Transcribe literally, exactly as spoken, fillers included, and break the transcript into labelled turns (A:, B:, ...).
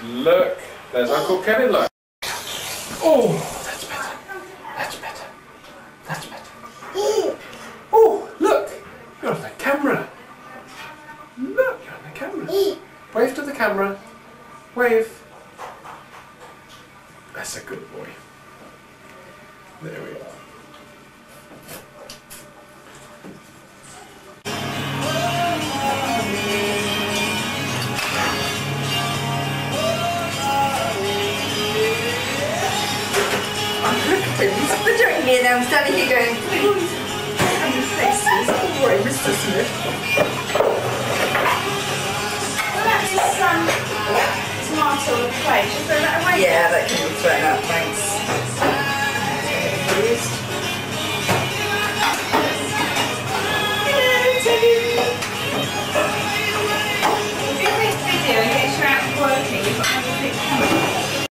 A: Look, there's Uncle Kevin, look. Oh, that's better. That's better. That's better. Oh, look, you're on the camera. Look, you're on the camera. Wave to the camera. Wave. That's a good boy. There we are.
B: He's picturing me and I'm standing here going, oh, he's having faces. Oh boy, Mister Smith.
C: Well, that's his um, tomato on the plate. Should we throw that away?
B: Yeah, that can be thrown out, thanks.
C: Hello, Teddy. If you make a video and it gets you out working, you've got